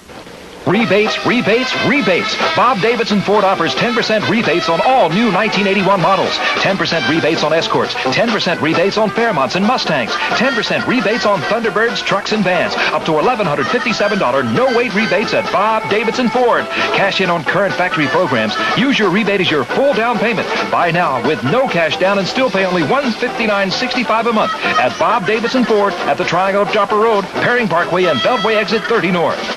Rebates, rebates, rebates. Bob Davidson Ford offers 10% rebates on all new 1981 models. 10% rebates on Escorts. 10% rebates on Fairmonts and Mustangs. 10% rebates on Thunderbirds, trucks, and vans. Up to $1,157 no-wait rebates at Bob Davidson Ford. Cash in on current factory programs. Use your rebate as your full down payment. Buy now with no cash down and still pay only $159.65 a month at Bob Davidson Ford at the Triangle of Joppa Road, Perring Parkway, and Beltway Exit 30 North.